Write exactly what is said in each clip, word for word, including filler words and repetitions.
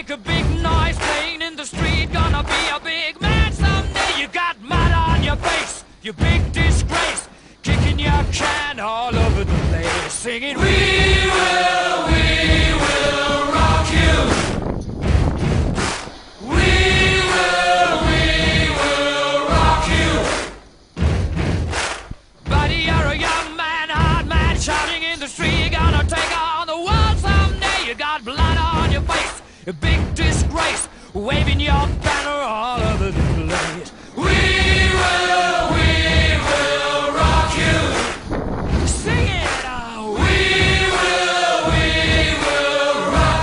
make a big noise playing in the street. Gonna be a big man someday. You got mud on your face, you big disgrace. Kicking your can all over the place, singing, we will, we will rock you. We will, we will rock you. Buddy, you're a young man, hard man, shouting in the street. You're gonna take on the world someday. You got blood on your face, a big disgrace, waving your banner all over the place. We will, we will rock you. Sing it out. We will, we will rock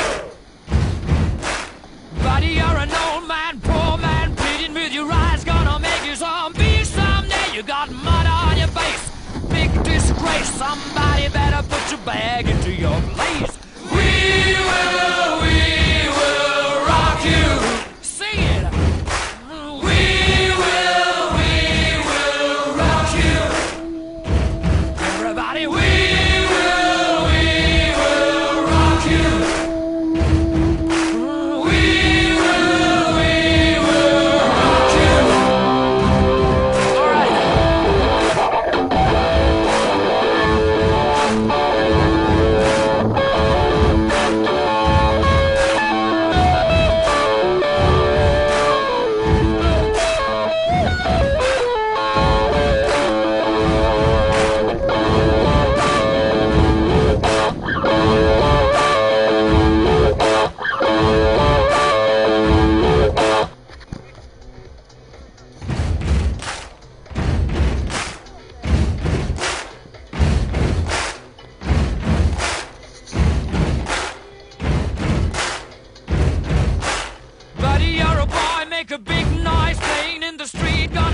you. Buddy, you're an old man, poor man, pleading with your eyes. Gonna make you zombie someday. You got mud on your face, big disgrace. Somebody better put your bag into your place. We will, we will rock you. Sing it. We will, we will rock you. Everybody, we will, we will rock you. We will, we will rock you. All right. Buddy, you're a boy, make a big noise playing in the street.